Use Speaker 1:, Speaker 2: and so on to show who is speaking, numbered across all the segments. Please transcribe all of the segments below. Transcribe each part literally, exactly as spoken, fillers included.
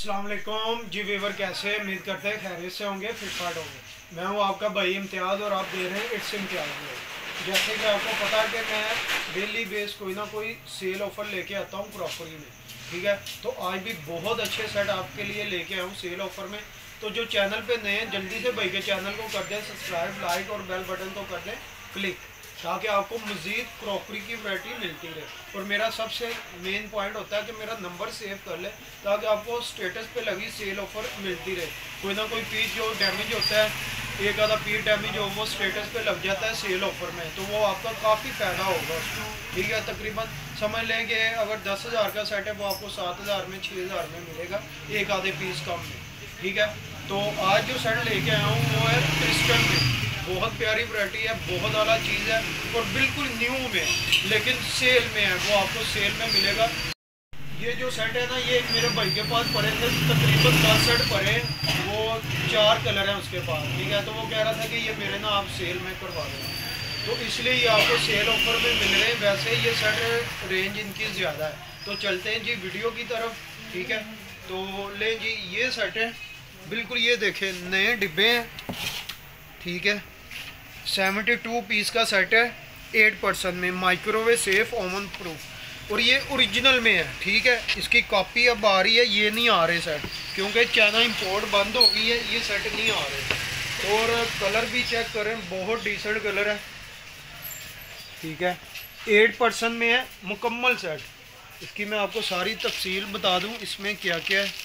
Speaker 1: अस्सलाम वालेकुम जी वीवर, कैसे उम्मीद करते हैं खैरियत से होंगे, फिटफाट होंगे। मैं हूं आपका भाई इम्तियाज़ और आप दे रहे हैं इट्स इम्तियाज़ में। जैसे कि आपको पता है कि मैं डेली बेस कोई ना कोई सेल ऑफ़र लेके आता हूं प्रॉपर्टी में, ठीक है। तो आज भी बहुत अच्छे सेट आपके लिए लेके आया हूँ सेल ऑफ़र में। तो जो चैनल पे नए हैं जल्दी से भाई के चैनल को कर दें सब्सक्राइब, लाइक और बेल बटन को कर दें क्लिक, ताकि आपको मज़ीद क्रॉकरी की वैरायटी मिलती रहे। और मेरा सबसे मेन पॉइंट होता है कि मेरा नंबर सेव कर ले, ताकि आपको स्टेटस पे लगी सेल ऑफ़र मिलती रहे। कोई ना कोई पीस जो डैमेज होता है, एक आधा पीस डैमेज हो, वो स्टेटस पे लग जाता है सेल ऑफ़र में, तो वो आपका काफ़ी फ़ायदा होगा उसमें, ठीक है। तकरीबन समझ लें कि अगर दस हज़ार का सेट है वो आपको सात हज़ार में, छः हज़ार में मिलेगा, एक आधे पीस कम में, ठीक है। तो आज जो सेट लेके आया हूँ वो है क्रिस्टल में। बहुत प्यारी वैरायटी है, बहुत आला चीज़ है और बिल्कुल न्यू में, लेकिन सेल में है, वो आपको सेल में मिलेगा। ये जो सेट है ना, ये एक मेरे भाई के पास पड़े थे, तकरीबन दस सेट पड़े, वो चार कलर हैं उसके पास, ठीक है। तो वो कह रहा था कि ये मेरे ना आप सेल में करवा दें, तो इसलिए ये आपको सेल ऑफर में मिल रहे हैं। वैसे ये सेट रेंज इनकी ज़्यादा है, तो चलते हैं जी वीडियो की तरफ, ठीक है। तो लें जी, ये सेट है बिल्कुल, ये देखें नए डिब्बे हैं, ठीक है। सेवेंटी टू पीस का सेट है, एट परसेंट में, माइक्रोवेव सेफ, ओवन प्रूफ, और ये ओरिजिनल में है, ठीक है। इसकी कॉपी अब आ रही है, ये नहीं आ रहे सेट, क्योंकि चाइना इंपोर्ट बंद हो गई है, ये सेट नहीं आ रहे। और कलर भी चेक करें, बहुत डिसेंट कलर है, ठीक है। एट परसेंट में है मुकम्मल सेट। इसकी मैं आपको सारी तफसील बता दूं, इसमें क्या क्या है।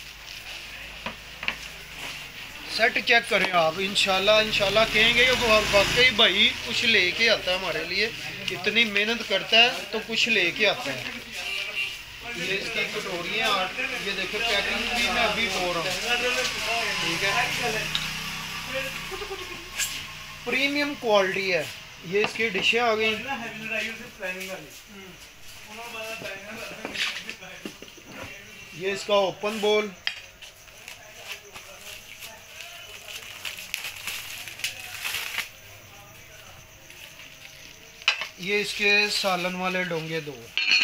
Speaker 1: सेट चेक करें आप, इंशाल्लाह इंशाल्लाह कहेंगे कि वाकई भाई कुछ लेके आता है हमारे लिए, इतनी मेहनत करता है तो कुछ लेके आता है। ये इसकी कटोरियाँ, ये देखो पैकिंग भी मैं अभी बोल रहा हूँ, ठीक है। प्रीमियम क्वालिटी है। ये इसकी डिशें आ गई, ये इसका ओपन बोल, ये इसके सालन वाले डोंगे दो,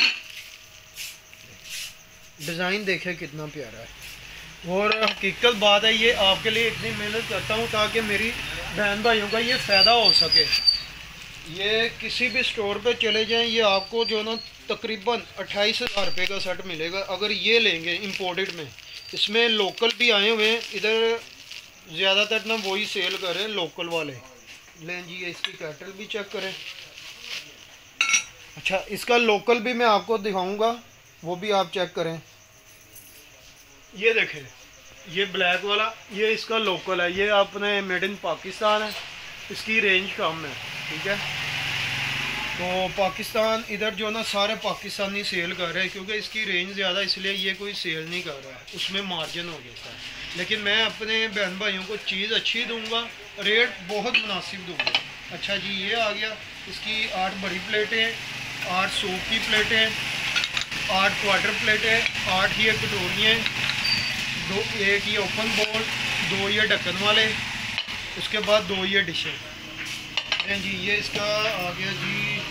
Speaker 1: डिज़ाइन देखे कितना प्यारा है। और हकीकत बात है, ये आपके लिए इतनी मेहनत करता हूँ ताकि मेरी बहन भाइयों का ये फ़ायदा हो सके। ये किसी भी स्टोर पे चले जाएं, ये आपको जो ना तकरीबन अट्ठाईस हज़ार रुपये का सेट मिलेगा अगर ये लेंगे इंपोर्टेड में। इसमें लोकल भी आए हुए हैं, इधर ज़्यादातर ना वही सेल करें लोकल वाले। लें जी, ये इसकी कैटल भी चेक करें। अच्छा, इसका लोकल भी मैं आपको दिखाऊंगा, वो भी आप चेक करें। ये देखें, ये ब्लैक वाला, ये इसका लोकल है, ये अपने मेड इन पाकिस्तान है, इसकी रेंज कम है, ठीक है। तो पाकिस्तान इधर जो ना सारे पाकिस्तानी सेल कर रहे हैं, क्योंकि इसकी रेंज ज़्यादा, इसलिए ये कोई सेल नहीं कर रहा है, उसमें मार्जिन हो जाता है। लेकिन मैं अपने बहन भाइयों को चीज़ अच्छी दूंगा, रेट बहुत मुनासिब दूंगा। अच्छा जी, ये आ गया, इसकी आठ बड़ी प्लेटें, आठ सूप की प्लेटें, आठ क्वार्टर प्लेटें, आठ ये कटोरियाँ, दो एक ये ओपन बोल, दो ये ढक्कन वाले, उसके बाद दो ये डिशें जी। ये इसका आ गया जी,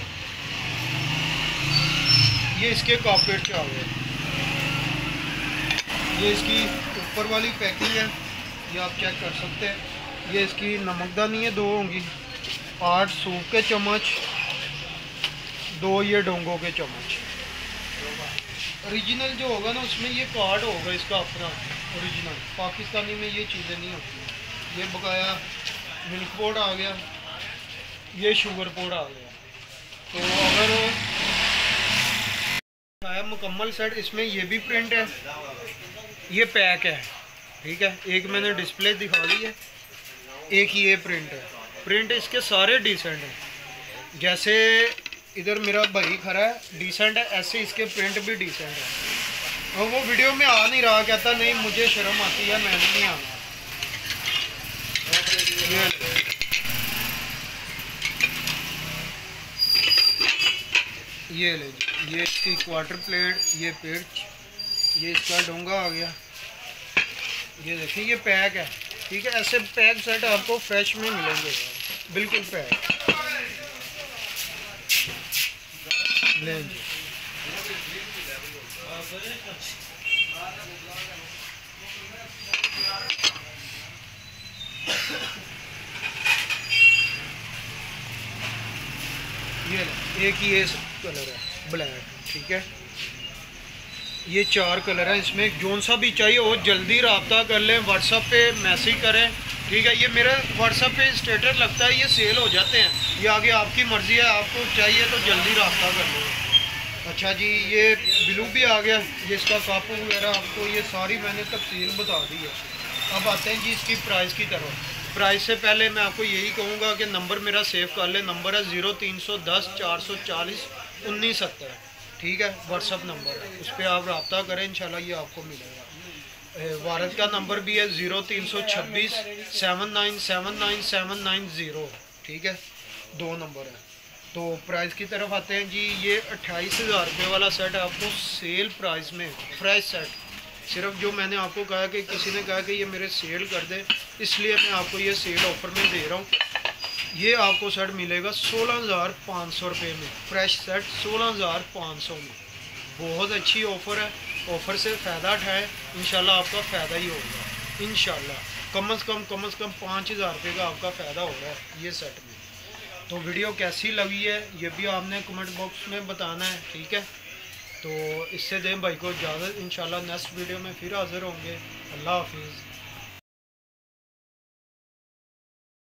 Speaker 1: ये इसके कॉपरेट आ गए। ये इसकी ऊपर वाली पैकिंग है, ये आप चेक कर सकते हैं। ये इसकी नमकदानी है, दो होंगी, आठ सूप के चम्मच, दो ये डोंगों के चम्मच। ओरिजिनल जो होगा ना उसमें ये कार्ड होगा इसका अपना ओरिजिनल, पाकिस्तानी में ये चीज़ें नहीं होती। ये बकाया मिल्क पोड आ गया, ये शुगर पोड आ गया। तो अगर आया मुकम्मल सेट, इसमें ये भी प्रिंट है, ये पैक है, ठीक है। एक मैंने डिस्प्ले दिखा दी है, एक ये प्रिंट है। प्रिंट इसके सारे डिसेंट हैं, जैसे इधर मेरा भाई खड़ा है डिसेंट है, ऐसे इसके प्रिंट भी डिसेंट है। और वो वीडियो में आ नहीं रहा, कहता नहीं मुझे शर्म आती है, मैंने नहीं आना। ये ये ले जी, ये इसकी क्वार्टर प्लेट, ये पेट, ये इसका डोंगा आ गया। ये देखिए, ये पैक है, ठीक है। ऐसे पैक सेट आपको फ्रेश में मिलेंगे, बिल्कुल पैक। लें जी, एक ये कलर है ब्लैक, ठीक है। ये चार कलर हैं, इसमें जोन सा भी चाहिए हो जल्दी रब्ता कर लें, व्हाट्सअप पे मैसेज करें, ठीक है। ये मेरा व्हाट्सअप पे स्टेटस लगता है, ये सेल हो जाते हैं, ये आगे आपकी मर्ज़ी है, आपको चाहिए तो जल्दी रब्ता कर लो। अच्छा जी, ये ब्लू भी आ गया, ये इसका कप वगैरह आपको ये सारी मैंने तफसील बता दी है। अब आते हैं जी इसकी प्राइस की तरफ। प्राइस से पहले मैं आपको यही कहूँगा कि नंबर मेरा सेव कर ले, नंबर है ज़ीरो तीन सौ दस चार सौ चालीस उन्नीस सत्तर, ठीक है, व्हाट्सअप नंबर है, उस पर आप रब्ता करें, इंशाल्लाह ये आपको मिलेगा। वारद का नंबर भी है ज़ीरो तीन सौ छब्बीस seven nine seven nine seven nine zero, ठीक है, दो नंबर है। तो प्राइस की तरफ आते हैं जी। ये अट्ठाईस हज़ार रुपये वाला सेट आपको सेल प्राइस में, फ्रेश सेट, सिर्फ जो मैंने आपको कहा कि किसी ने कहा कि ये मेरे सेल कर दे, इसलिए मैं आपको ये सेल ऑफ़र में दे रहा हूँ। ये आपको सेट मिलेगा सोलह हज़ार पाँच सौ रुपये में, फ्रेश सेट सोलह हज़ार पाँच सौ में। बहुत अच्छी ऑफ़र है, ऑफ़र से फ़ायदा उठाएँ, इंशाल्लाह आपका फ़ायदा ही होगा इंशाल्लाह। कम से कम कम से कम पाँच हज़ार रुपये का आपका फ़ायदा हो रहा है ये सेट में। तो वीडियो कैसी लगी है ये भी आपने कमेंट बॉक्स में बताना है, ठीक है। तो इससे दें भाई को इजाज़त, इंशाल्लाह नेक्स्ट वीडियो में फिर हाज़िर होंगे। अल्लाह हाफिज़।